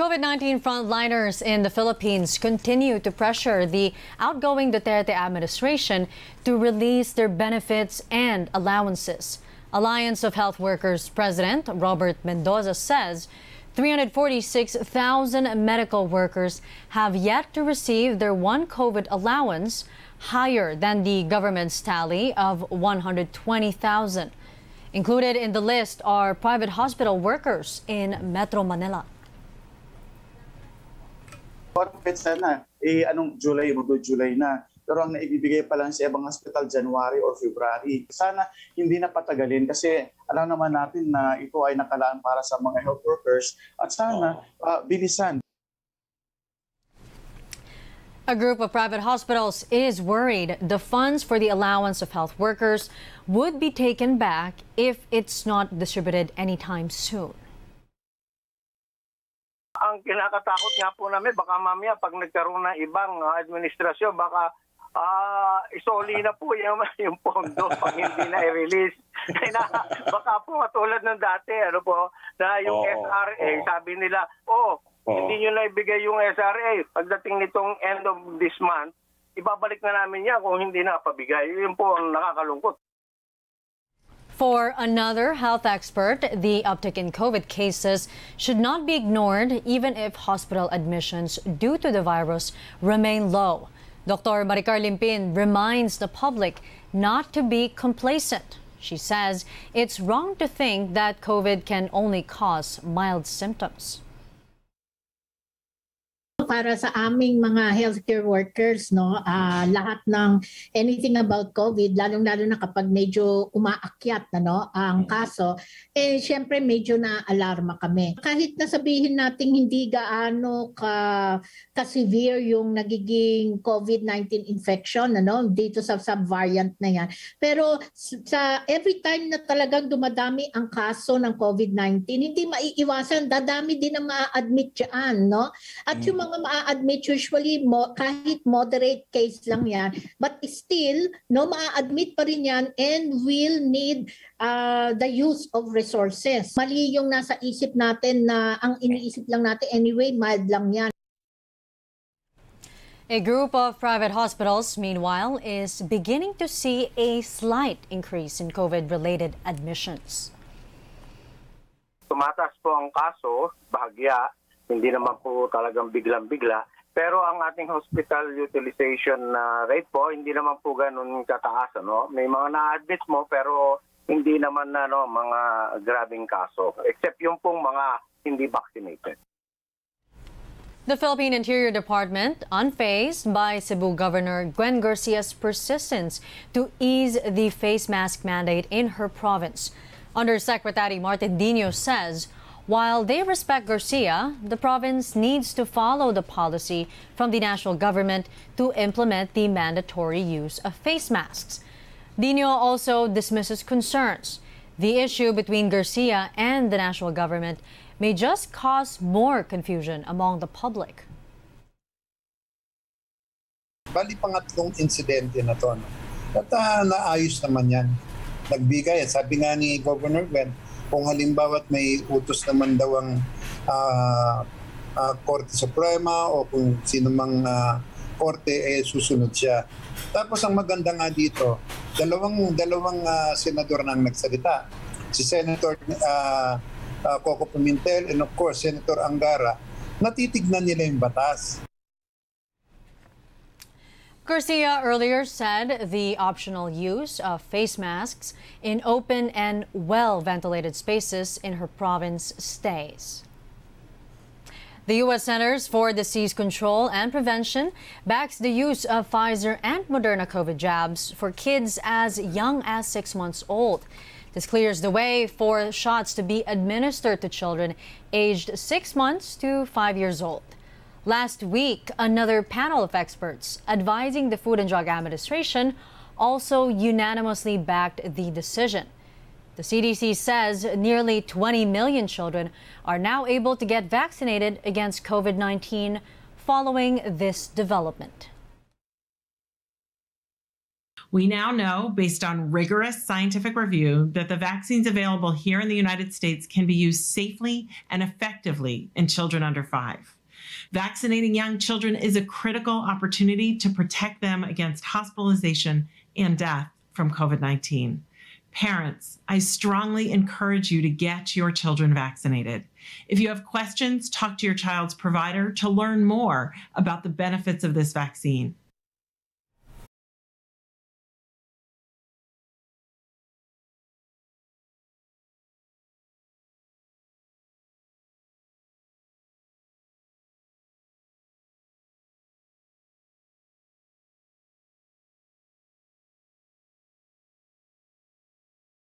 COVID-19 frontliners in the Philippines continue to pressure the outgoing Duterte administration to release their benefits and allowances. Alliance of Health Workers President Robert Mendoza says 346,000 medical workers have yet to receive their one COVID allowance, higher than the government's tally of 120,000. Included in the list are private hospital workers in Metro Manila. Sana, anong July, July na. Pero ang naibibigay pa lang sa ibang hospital January or February. Sana hindi na patagalin kasi alam naman natin na ito ay nakalaan para sa mga health workers at sana bilisan. A group of private hospitals is worried the funds for the allowance of health workers would be taken back if it's not distributed anytime soon. Ang kinakatakot nga po namin, baka mamaya pag nagkaroon ng ibang administrasyon, baka isoli na po yung pondo pag hindi na i-release. Baka po katulad ng dati, na yung SRA, sabi nila, hindi nyo na ibigay yung SRA. Pagdating nitong end of this month, ibabalik na namin yan kung hindi na pabigay. Yun po ang nakakalungkot. For another health expert, the uptick in COVID cases should not be ignored even if hospital admissions due to the virus remain low. Dr. Maricar Limpin reminds the public not to be complacent. She says it's wrong to think that COVID can only cause mild symptoms. Para sa aming mga healthcare workers, lahat ng anything about COVID, lalong-lalo na kapag medyo umaakyat ang kaso, syempre medyo na-alarma kami. Kahit na sabihin natin hindi gaano ka-severe yung nagiging COVID-19 infection dito sa subvariant na yan. Pero sa every time na talagang dumadami ang kaso ng COVID-19, hindi maiiwasan, dadami din ang ma-admit dyan. At yung mga ma-admit usually kahit moderate case lang yan, but still ma-admit pa rin yan and will need the use of resources. Mali yung nasa isip natin na ang iniisip lang natin anyway, mild lang yan. A group of private hospitals, meanwhile, is beginning to see a slight increase in COVID-related admissions. Tumataas po ang kaso, bahagya. Hindi naman po talagang biglang-bigla. Pero ang ating hospital utilization rate po, hindi naman po ganun kataas. May mga na-admit mo pero hindi naman mga grabing kaso. Except yung pong mga hindi vaccinated. The Philippine Interior Department unfazed by Cebu Governor Gwen Garcia's persistence to ease the face mask mandate in her province. Undersecretary Martin Dino says while they respect Garcia, the province needs to follow the policy from the national government to implement the mandatory use of face masks. Dino also dismisses concerns. The issue between Garcia and the national government may just cause more confusion among the public. Bali pangatlong insidente na to. At naayos naman yan. Nagbigay. Sabi nga ni Governor Gwen, kung halimbawa may utos naman daw ang Korte Suprema o kung sino mang korte, susunod siya. Tapos ang maganda nga dito, dalawang senador nang nagsalita. Si Senator Coco Pimentel and of course Senator Angara, natitignan nila yung batas. Garcia earlier said the optional use of face masks in open and well-ventilated spaces in her province stays. The U.S. Centers for Disease Control and Prevention backs the use of Pfizer and Moderna COVID jabs for kids as young as 6 months old. This clears the way for shots to be administered to children aged 6 months to 5 years old. Last week, another panel of experts advising the Food and Drug Administration also unanimously backed the decision. The CDC says nearly 20 million children are now able to get vaccinated against COVID-19 following this development. We now know, based on rigorous scientific review, that the vaccines available here in the United States can be used safely and effectively in children under 5. Vaccinating young children is a critical opportunity to protect them against hospitalization and death from COVID-19. Parents, I strongly encourage you to get your children vaccinated. If you have questions, talk to your child's provider to learn more about the benefits of this vaccine.